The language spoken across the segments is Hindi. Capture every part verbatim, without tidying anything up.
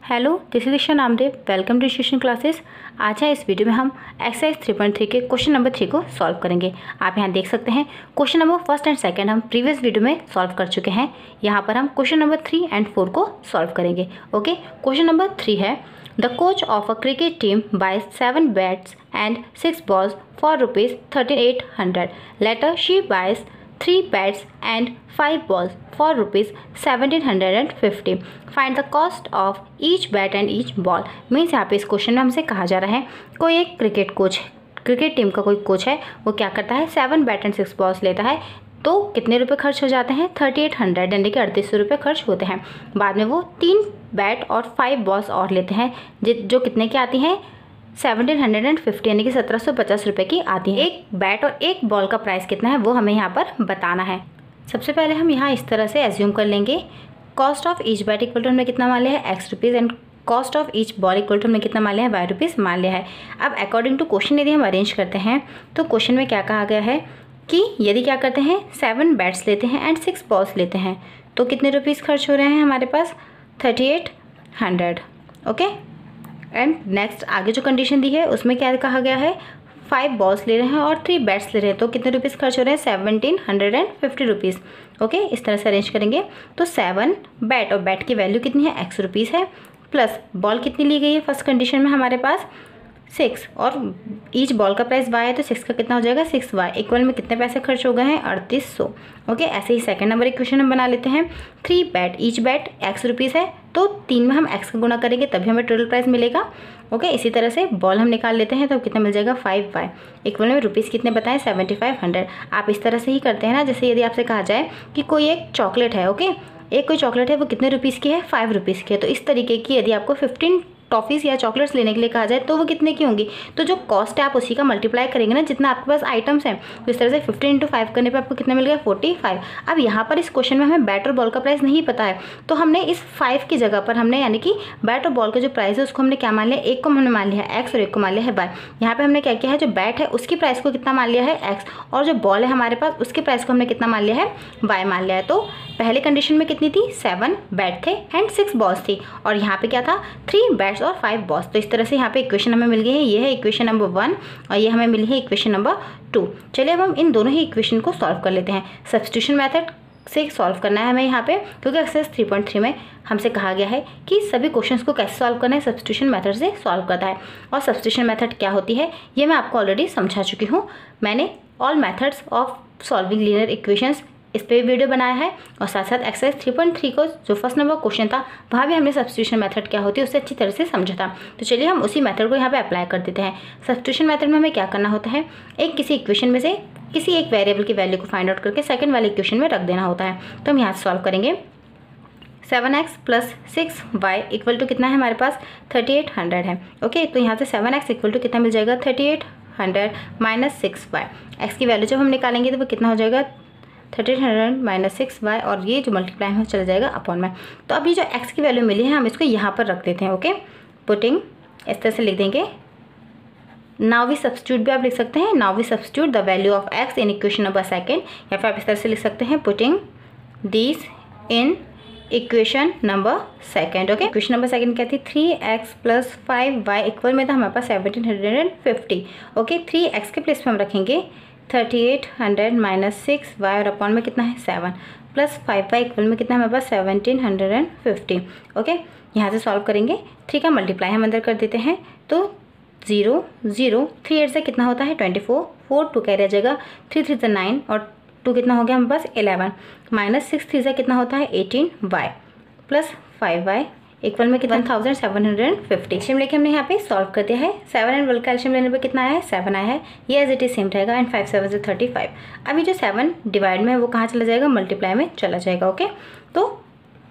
Hello, this is Isha Namdev. Welcome to tuition classes. आज है इस वीडियो में हम एक्सरसाइज थ्री पॉइंट थ्री के क्वेश्चन नंबर थ्री को सॉल्व करेंगे। आप यहाँ देख सकते हैं question number first and second हम प्रीवियस वीडियो में सॉल्व कर चुके हैं। यहाँ पर हम question number three and four को सॉल्व करेंगे। ओके, क्वेश्चन नंबर थ्री है the coach of a cricket team buy seven bats and six balls for rupees thirteen eight hundred. Later she buys three bats and five balls for rupees seventeen hundred fifty. Find the cost of each bat and each ball. Means यहाँ पे इस क्वेश्चन में हमसे कहा जा रहा है कोई एक क्रिकेट कोच क्रिकेट टीम का कोई कोच है, वो क्या करता है seven bat and six balls लेता है, तो कितने रुपए खर्च हो जाते हैं थर्टी एट हंड्रेड यानी कि अड़तीस सौ रुपये खर्च होते हैं। बाद में वो तीन बैट और फाइव बॉल्स और लेते हैं जो कितने की आती हैं सेवनटीन हंड्रेड एंड फिफ्टी यानी कि सत्रह सौ पचास रुपये की आती है। एक बैट और एक बॉल का प्राइस कितना है वो हमें यहाँ पर बताना है। सबसे पहले हम यहाँ इस तरह से एज्यूम कर लेंगे cost of each bat equal to हमने कितना मान लिया है x rupees and cost of each ball equal to हमने कितना मान लिया है वाई रुपीज़ मान लिया है। अब अकॉर्डिंग टू क्वेश्चन यदि हम अरेंज करते हैं तो क्वेश्चन में क्या कहा गया है कि यदि क्या करते हैं सेवन बैट्स लेते हैं एंड सिक्स बॉल्स लेते हैं तो कितने रुपीज़ खर्च हो रहे हैं हमारे पास thirty eight hundred. Okay, and next आगे जो कंडीशन दी है उसमें क्या कहा गया है फाइव बॉल्स ले रहे हैं और थ्री बैट्स ले रहे हैं तो कितने रुपीज़ खर्च हो रहे हैं seventeen hundred and fifty rupees. Okay, इस तरह से अरेंज करेंगे तो सेवन बैट और बैट की वैल्यू कितनी है एक्स रुपीज़ है, प्लस बॉल कितनी ली गई है फर्स्ट कंडीशन में हमारे पास सिक्स और ईच बॉल का प्राइस वाई है तो सिक्स का कितना हो जाएगा सिक्स वाई इक्वल में कितने पैसे खर्च हो गए हैं अड़तीस सौ। ओके, ऐसे ही सेकंड नंबर इक्वेशन हम बना लेते हैं three bat each bat x rupees है तो तीन में हम एक्स का गुना करेंगे तभी हमें टोटल प्राइस मिलेगा। ओके, इसी तरह से बॉल हम निकाल लेते हैं तो कितना मिल जाएगा फाइव वाई इक्वल में रुपीज़ कितने बताएं सेवेंटी फाइव हंड्रेड। आप इस तरह से ही करते हैं ना, जैसे यदि आपसे कहा जाए कि कोई एक चॉकलेट है, ओके एक कोई चॉकलेट है वो कितने रुपीज़ की है फाइव रुपीज़ की है, तो इस तरीके की यदि आपको फिफ्टीन टॉफ़ीज़ या चॉकलेट्स लेने के लिए कहा जाए तो वो कितने की होंगी, तो जो कॉस्ट है आप उसी का मल्टीप्लाई करेंगे ना जितना आपके पास आइटम्स हैं, तो इस तरह से फिफ्टीन इंटू फाइव करने पे आपको कितना मिल गया फोर्टी फाइव। अब यहाँ पर इस क्वेश्चन में हमें बैट और बॉल का प्राइस नहीं पता है तो हमने इस फाइव की जगह पर हमने यानी कि बैट और बॉल का जो प्राइस है उसको हमने क्या मान लिया, एक को हमने मान लिया है एक्स और एक को मान लिया है वाई। यहाँ पर हमने क्या किया है जो बैट है उसकी प्राइस को कितना मान लिया है एक्स और जो बॉल है हमारे पास उसके प्राइस को हमने कितना मान लिया है वाई मान लिया है। तो पहले कंडीशन में कितनी थी सेवन बैट थे एंड सिक्स बॉल्स थी और यहाँ पे क्या था थ्री बैट्स और फाइव बॉल्स। तो इस तरह से यहाँ पे इक्वेशन हमें मिल गई है, ये है इक्वेशन नंबर वन और ये हमें मिली है इक्वेशन नंबर टू। चलिए अब हम इन दोनों ही इक्वेशन को सॉल्व कर लेते हैं। सब्स्टिट्यूशन मेथड से सॉल्व करना है हमें यहाँ पे, क्योंकि एक्सरसाइज थ्री पॉइंट थ्री में हमसे कहा गया है कि सभी क्वेश्चंस को कैसे सॉल्व करना है सब्स्टिट्यूशन मेथड से सॉल्व करता है। और सब्स्टिट्यूशन मेथड क्या होती है ये मैं आपको ऑलरेडी समझा चुकी हूँ। मैंने all methods of solving linear equations इस पर भी वीडियो बनाया है और साथ साथ एक्सरसाइज थ्री पॉइंट थ्री को जो फर्स्ट नंबर क्वेश्चन था वहाँ भी हमने सब्स्टिट्यूशन मेथड क्या होती है उससे अच्छी तरह से समझा था। तो चलिए हम उसी मेथड को यहाँ पे अप्लाई कर देते हैं। सब्स्टिट्यूशन मेथड में हमें क्या करना होता है, एक किसी इक्वेशन में से किसी एक वेरिएबल की वैल्यू को फाइंड आउट करके सेकंड वाले इक्वेशन में रख देना होता है। तो हम यहाँ से सॉल्व करेंगे seven x plus six y equal to कितना है हमारे पास थर्टी एट हंड्रेड है। ओके, तो यहाँ से सेवन एक्स इक्वल टू कितना मिल जाएगा thirty eight hundred minus six y. X की वैल्यू जब हम निकालेंगे तो वो कितना हो जाएगा thirty eight hundred minus six y और ये जो मल्टीप्लाई में चला जाएगा अपॉन में। तो अभी जो एक्स की वैल्यू मिली है हम इसको यहाँ पर रख देते हैं। ओके, पुटिंग इस तरह से लिख देंगे नाउ वी सब्स्टिट्यूट भी आप लिख सकते हैं, now we substitute the value of x in equation number second, या फिर आप इस तरह से लिख सकते हैं putting this in equation number second. Okay, equation number second क्या थी three x plus five y equal में था हमारे पास seventeen hundred and fifty. Okay, three x के प्लेस पे हम रखेंगे thirty eight hundred minus six y और अपॉन में कितना है seven plus five y equal में कितना है हमारे पास seventeen hundred and fifty. Okay, यहाँ से सॉल्व करेंगे थ्री का मल्टीप्लाई हम अंदर कर देते हैं तो जीरो जीरो थ्री एट से कितना होता है twenty four four two carry आ जाएगा थ्री थ्री से नाइन और टू कितना हो गया हमारे पास इलेवन माइनस सिक्स थ्री से कितना होता है eighteen y plus five y equal में कितना thousand seven hundred fifty. LCM लेके हमने यहाँ पे सॉल्व कर दिया है। सेवन एंड ट्वेल्व का एल्शियम लेने पे कितना आया है सेवन आया है, ये एज इट इज सेम रहेगा एंड फाइव सेवन से थर्टी फाइव। अभी जो सेवन डिवाइड में है वो कहाँ चला जाएगा मल्टीप्लाई में चला जाएगा। ओके, तो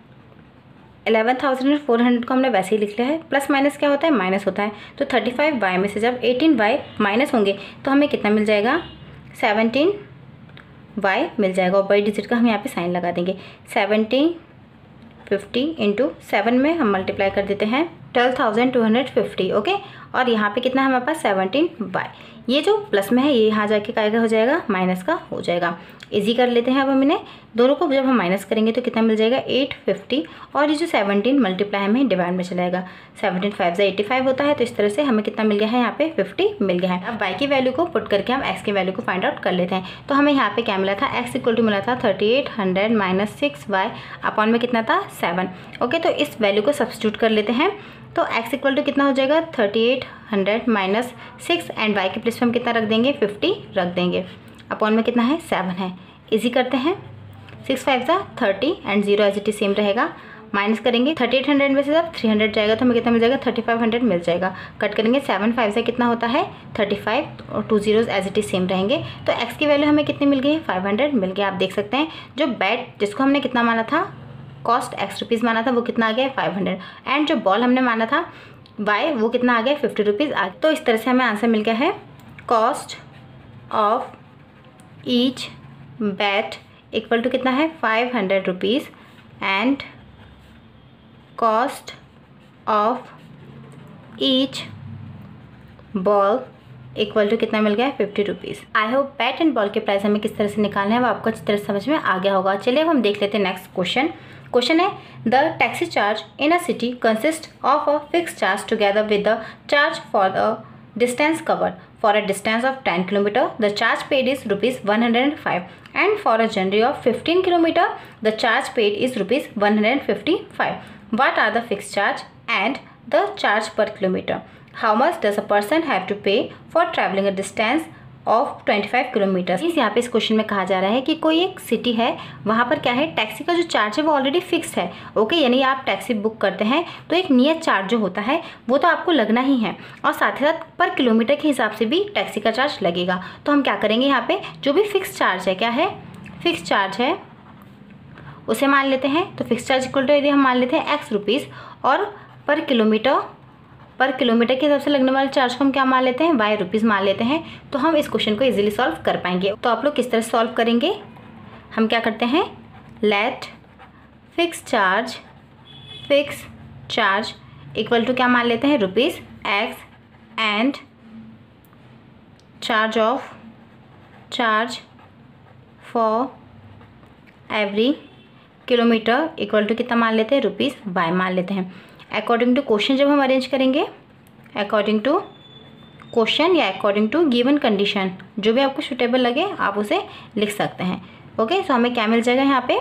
eleven thousand and four hundred को हमने वैसे ही लिख लिया है, प्लस माइनस क्या होता है माइनस होता है, तो थर्टी फाइव वाई में से जब एटीन वाई माइनस होंगे तो हमें कितना मिल जाएगा सेवनटीन वाई मिल जाएगा और बड़ी डिजिट का हम यहाँ पे साइन लगा देंगे सेवनटीन फिफ्टी इंटू सेवन में हम मल्टीप्लाई कर देते हैं twelve thousand two hundred fifty. Okay, और यहाँ पे कितना है हमारे पास सेवनटीन वाई, ये जो प्लस में है ये यहाँ जाके काय का हो जाएगा, माइनस का हो जाएगा। इजी कर लेते हैं अब हम इन्हें, दोनों को जब हम माइनस करेंगे तो कितना मिल जाएगा एट फिफ्टी, और ये जो सेवनटीन मल्टीप्लाई हमें डिवाइड में चलाएगा, सेवनटीन फाइव से एट्टी फाइव होता है। तो इस तरह से हमें कितना मिल गया है यहाँ पे फिफ्टी मिल गया है। अब वाई की वैल्यू को पुट करके हम एक्स की वैल्यू को फाइंड आउट कर लेते हैं। तो हमें यहाँ पे क्या मिला था, एक्स इक्वल टू मिला था thirty eight hundred minus six y upon में कितना था सेवन। ओके, तो इस वैल्यू को सब्स्टिट्यूट कर लेते हैं। तो x इक्वल टू कितना हो जाएगा thirty eight hundred minus six, and y के प्लेस पे हम कितना रख देंगे फिफ्टी रख देंगे, अपॉन में कितना है सेवन है। इजी करते हैं, सिक्स फाइव सा thirty and zero as it is same रहेगा, माइनस करेंगे थर्टी एट हंड्रेड में से जब थ्री हंड्रेड जाएगा तो हमें कितना मिल जाएगा थर्टी फाइव हंड्रेड मिल जाएगा। कट करेंगे सेवन फाइव से कितना होता है थर्टी फाइव, और two zeros as it is same रहेंगे। तो x की वैल्यू हमें कितनी मिल गई, फाइव हंड्रेड मिल गया। आप देख सकते हैं जो बैट जिसको हमने कितना माना था, कॉस्ट एक्स रुपीज़ माना था, वो कितना आ गया फाइव हंड्रेड, एंड जो बॉल हमने माना था वाई वो कितना आ गया फिफ्टी रुपीज़ आ गया। तो इस तरह से हमें आंसर मिल गया है cost of each bat equal to कितना है five hundred rupees, and cost of each ball equal to कितना मिल गया fifty rupees. I hope bat and ball के प्राइस हमें किस तरह से निकालना है वो आपको अच्छी तरह समझ में आ गया होगा। चलिए अब हम देख लेते हैं नेक्स्ट क्वेश्चन। क्वेश्चन है the taxi charge in a city consist of a fix charge together with the charge for the distance covered. For a distance of ten kilometre the charge paid is rupees one hundred and five, and for a journey of fifteen kilometre the charge paid is rupees one hundred and fifty five. What are the fix charge and the charge per kilometre? How much does a person have to pay for traveling a distance of twenty five kilometres? इस यहाँ पे इस क्वेश्चन में कहा जा रहा है कि कोई एक सिटी है, वहाँ पर क्या है टैक्सी का जो चार्ज है वो ऑलरेडी फिक्स है। ओके, यानी आप टैक्सी बुक करते हैं तो एक नियत चार्ज जो होता है वो तो आपको लगना ही है, और साथ ही साथ पर किलोमीटर के हिसाब से भी टैक्सी का चार्ज लगेगा। तो हम क्या करेंगे, यहाँ पे जो भी फिक्स चार्ज है, क्या है फिक्स चार्ज है, उसे मान लेते हैं। तो फिक्स चार्ज इक्वल टू यदि हम मान लेते हैं एक्स रुपीज़, और पर किलोमीटर पर किलोमीटर के हिसाब से लगने वाले चार्ज को हम क्या मान लेते हैं वाई रुपीज़ मान लेते हैं। तो हम इस क्वेश्चन को इजीली सॉल्व कर पाएंगे। तो आप लोग किस तरह से सॉल्व करेंगे, हम क्या करते हैं, let fix charge fix charge equal to क्या मान लेते हैं rupees x, and charge of charge for every kilometre equal to कितना मान लेते हैं रुपीज़ वाई मान लेते हैं। अकॉर्डिंग टू क्वेश्चन जब हम अरेंज करेंगे, अकॉर्डिंग टू क्वेश्चन या अकॉर्डिंग टू गिवन कंडीशन, जो भी आपको सुटेबल लगे आप उसे लिख सकते हैं। ओके, सो हमें क्या मिल जाएगा यहाँ पे,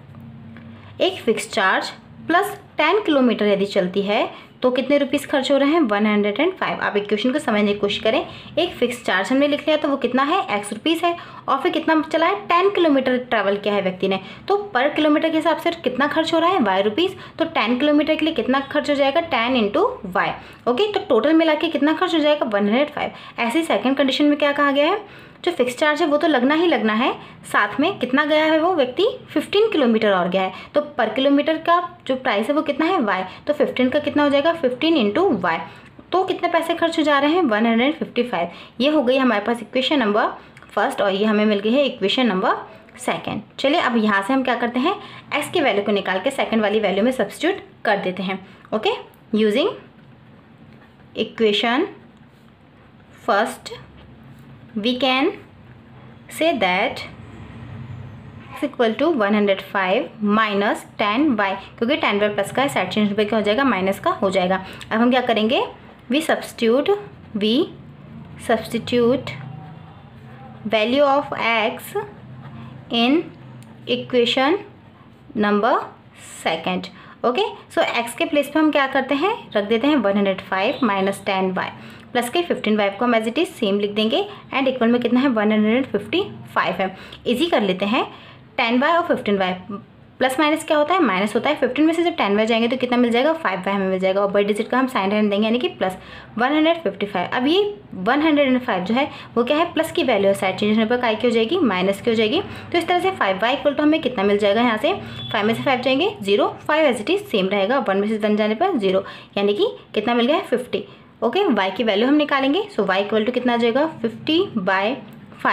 एक fix charge plus ten kilometre यदि चलती है तो कितने रुपीस खर्च हो रहे हैं वन हंड्रेड एंड फाइव। आप इक्वेशन को समझने की कोशिश करें, एक फिक्स चार्ज हमने लिख लिया तो वो कितना है एक्स रुपीज़ है, और फिर कितना चला है टेन किलोमीटर ट्रैवल किया है व्यक्ति ने, तो पर किलोमीटर के हिसाब से कितना खर्च हो रहा है वाई रुपीज़। तो टेन किलोमीटर के लिए कितना खर्च हो जाएगा टेन इंटू वाई। ओके, तो टोटल मिला के कितना खर्च हो जाएगा वन हंड्रेड फाइव। ऐसे सेकेंड कंडीशन में क्या कहा गया है, जो फिक्स चार्ज है वो तो लगना ही लगना है, साथ में कितना गया है वो व्यक्ति फिफ्टीन किलोमीटर और गया है, तो पर किलोमीटर का जो प्राइस है वो कितना है वाई, तो फिफ्टीन का कितना हो जाएगा फिफ्टीन इंटू वाई। तो कितने पैसे खर्च हो जा रहे हैं वन हंड्रेड फिफ्टी फाइव। ये हो गई हमारे पास इक्वेशन नंबर फर्स्ट, और ये हमें मिल गई है इक्वेशन नंबर सेकेंड। चलिए अब यहाँ से हम क्या करते हैं, एक्स की वैल्यू को निकाल के सेकेंड वाली वैल्यू में सब्स्टिट्यूट कर देते हैं। Okay, using equation first we can say that x equal to one hundred five minus ten y, क्योंकि टेन वाई प्लस का है साइड चेंज पे क्या हो जाएगा माइनस का हो जाएगा। अब हम क्या करेंगे, we substitute we substitute value of x in equation number second. Okay, so x के प्लेस पे हम क्या करते हैं, रख देते हैं one hundred five minus ten y plus के फिफ्टीन वाई को हम एज इट इज सेम लिख देंगे, एंड इक्वल में कितना है वन हंड्रेड फिफ्टी फाइव है। इजी कर लेते हैं, टेन वाई और फिफ्टीन वाई प्लस माइनस क्या होता है माइनस होता है, फिफ्टीन में से जब टेन वाई जाएंगे तो कितना मिल जाएगा फाइव वाई हमें मिल जाएगा, और बड़ी डिजिट का हम साइन रहने देंगे यानी कि plus one hundred fifty five. अब ये वन हंड्रेड फाइव जो है वो क्या है प्लस की वैल्यू है, साइड चेंज होने पर काय की हो जाएगी माइनस की हो जाएगी। तो इस तरह से फाइव वाई इक्वल टू हमें कितना मिल जाएगा, यहाँ से फाइव में से फाइव जाएंगे zero, five as it is same रहेगा, वन में से वन जाने पर जीरो, यानी कि कितना मिल गया फिफ्टी। ओके, y की वैल्यू हम निकालेंगे, सो y इक्वल टू कितना आ जाएगा फिफ्टी बाई फाइव,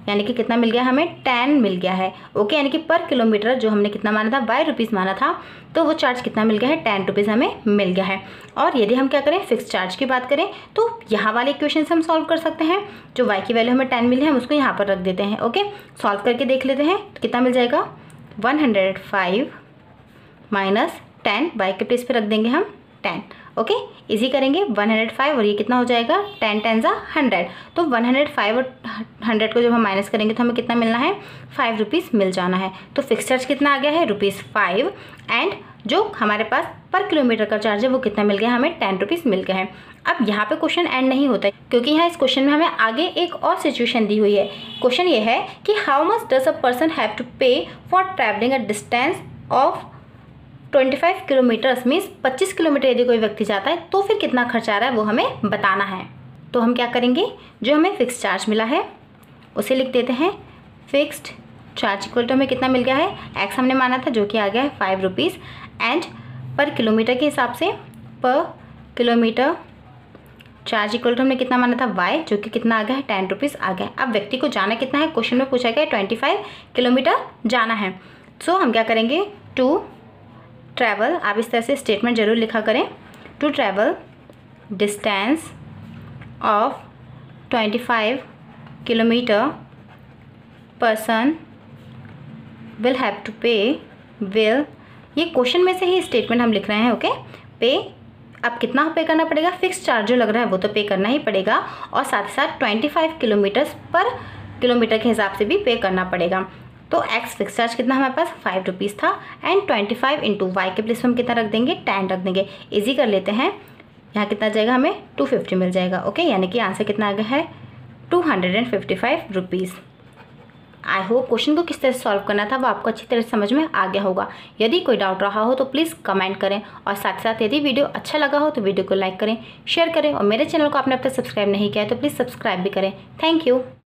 यानी कि कितना मिल गया हमें, टेन मिल गया है। ओके, यानी कि पर किलोमीटर जो हमने कितना माना था, बाई रुपीज़ माना था, तो वो चार्ज कितना मिल गया है, टेन रुपीज़ हमें मिल गया है। और यदि हम क्या करें, फिक्स चार्ज की बात करें तो यहाँ वाले इक्वेशन से हम सॉल्व कर सकते हैं। जो वाई की वैल्यू हमें टेन मिली है हम उसको यहाँ पर रख देते हैं। ओके, सॉल्व करके देख लेते हैं तो कितना मिल जाएगा, one hundred five minus ten, y के प्लेस पे रख देंगे हम टेन। ओके, इजी करेंगे, वन हंड्रेड फाइव और ये कितना हो जाएगा, टेन टेन ज़ा हंड्रेड, तो वन हंड्रेड फाइव और हंड्रेड को जब हम माइनस करेंगे तो हमें कितना मिलना है, फाइव रुपीज़ मिल जाना है। तो फिक्स चार्ज कितना आ गया है, रुपीज़ फाइव, एंड जो हमारे पास पर किलोमीटर का चार्ज है वो कितना मिल गया, हमें टेन रुपीज़ मिल गया है। अब यहाँ पे क्वेश्चन एंड नहीं होता है, क्योंकि यहाँ इस क्वेश्चन में हमें आगे एक और सिचुएशन दी हुई है। क्वेश्चन ये है कि how much does a person have to pay for travelling a distance of पच्चीस किलोमीटर्स, मीन्स पच्चीस किलोमीटर यदि कोई व्यक्ति जाता है तो फिर कितना खर्चा आ रहा है वो हमें बताना है। तो हम क्या करेंगे, जो हमें फिक्स चार्ज मिला है उसे लिख देते हैं। फिक्स्ड चार्ज इक्वल टू हमें कितना मिल गया है, एक्स हमने माना था जो कि आ गया है five rupees, and per kilometre के हिसाब से पर किलोमीटर चार्ज इक्वल टू हमने कितना माना था, वाई, जो कि कितना आ गया है, टेन रुपीज़ आ गया। अब व्यक्ति को जाना कितना है, क्वेश्चन में पूछा गया है ट्वेंटी फाइव किलोमीटर जाना है। सो so, हम क्या करेंगे, टू ट्रैवल, आप इस तरह से स्टेटमेंट जरूर लिखा करें, to travel distance of twenty five kilometre person will have to pay, will, ये क्वेश्चन में से ही स्टेटमेंट हम लिख रहे हैं। ओके, पे, अब कितना पे करना पड़ेगा, फिक्स चार्ज जो लग रहा है वो तो पे करना ही पड़ेगा, और साथ ही साथ twenty five kilometres per kilometre के हिसाब से भी पे करना पड़ेगा। तो एक्स फिक्स चार्ज कितना हमारे पास, फाइव रुपीज़ था, and twenty five into y के प्लेस में हम कितना रख देंगे, टेन रख देंगे। इजी कर लेते हैं, यहाँ कितना जाएगा, हमें टू फिफ्टी मिल जाएगा। ओके, यानी कि आंसर कितना आ गया है, two hundred and fifty five rupees. I hope question को किस तरह से सॉल्व करना था वो आपको अच्छी तरह से समझ में आ गया होगा। यदि कोई डाउट रहा हो तो प्लीज़ कमेंट करें, और साथ साथ यदि वीडियो अच्छा लगा हो तो वीडियो को लाइक करें, शेयर करें, और मेरे चैनल को आपने अब तक सब्सक्राइब नहीं किया है तो प्लीज़ सब्सक्राइब भी करें। Thank you.